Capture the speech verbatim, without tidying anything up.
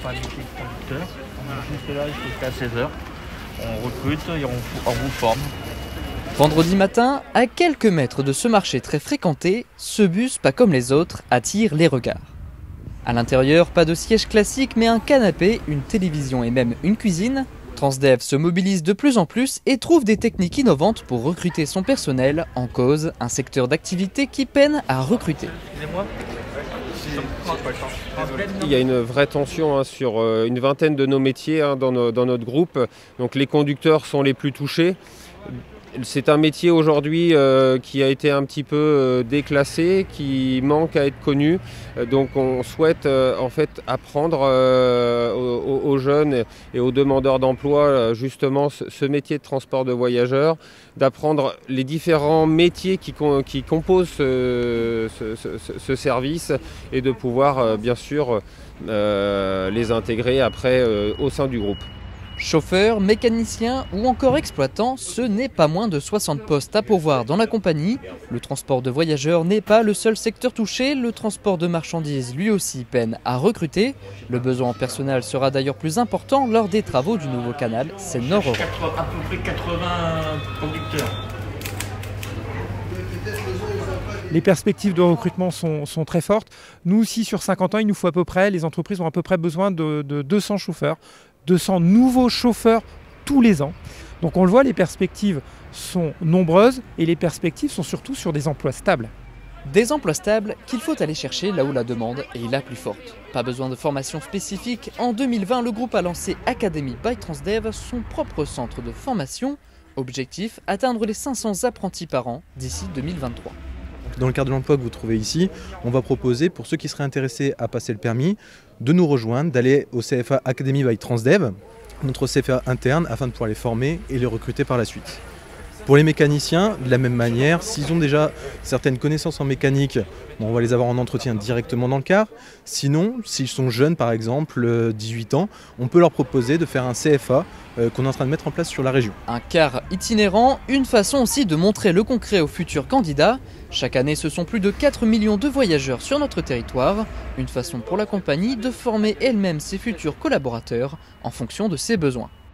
pas un métier de conducteur. On est juste là jusqu'à seize heures. On recrute et on, on vous forme. Vendredi matin, à quelques mètres de ce marché très fréquenté, ce bus, pas comme les autres, attire les regards. À l'intérieur, pas de siège classique, mais un canapé, une télévision et même une cuisine. Transdev se mobilise de plus en plus et trouve des techniques innovantes pour recruter son personnel, en cause un secteur d'activité qui peine à recruter. Il y a une vraie tension hein, sur euh, une vingtaine de nos métiers hein, dans, no, dans notre groupe. Donc les conducteurs sont les plus touchés. C'est un métier aujourd'hui euh, qui a été un petit peu euh, déclassé, qui manque à être connu. Euh, donc on souhaite euh, en fait apprendre euh, aux, aux jeunes et aux demandeurs d'emploi euh, justement ce, ce métier de transport de voyageurs, d'apprendre les différents métiers qui, qui composent ce, ce, ce, ce service et de pouvoir euh, bien sûr euh, les intégrer après euh, au sein du groupe. Chauffeurs, mécaniciens ou encore exploitants, ce n'est pas moins de soixante postes à pourvoir dans la compagnie. Le transport de voyageurs n'est pas le seul secteur touché, le transport de marchandises lui aussi peine à recruter. Le besoin en personnel sera d'ailleurs plus important lors des travaux du nouveau canal Seine-Nord-Europe. À peu près quatre-vingts conducteurs. Les perspectives de recrutement sont, sont très fortes. Nous aussi, sur cinquante ans, il nous faut à peu près, les entreprises ont à peu près besoin de, de deux cents chauffeurs, deux cents nouveaux chauffeurs tous les ans. Donc on le voit, les perspectives sont nombreuses et les perspectives sont surtout sur des emplois stables. Des emplois stables qu'il faut aller chercher là où la demande est la plus forte. Pas besoin de formation spécifique. En deux mille vingt, le groupe a lancé Academy by Transdev, son propre centre de formation. Objectif, atteindre les cinq cents apprentis par an d'ici deux mille vingt-trois. Dans le cadre de l'emploi que vous trouvez ici, on va proposer pour ceux qui seraient intéressés à passer le permis de nous rejoindre, d'aller au C F A Academy by Transdev, notre C F A interne, afin de pouvoir les former et les recruter par la suite. Pour les mécaniciens, de la même manière, s'ils ont déjà certaines connaissances en mécanique, bon, on va les avoir en entretien directement dans le car. Sinon, s'ils sont jeunes par exemple, dix-huit ans, on peut leur proposer de faire un C F A euh, qu'on est en train de mettre en place sur la région. Un car itinérant, une façon aussi de montrer le concret aux futurs candidats. Chaque année, ce sont plus de quatre millions de voyageurs sur notre territoire. Une façon pour la compagnie de former elle-même ses futurs collaborateurs en fonction de ses besoins.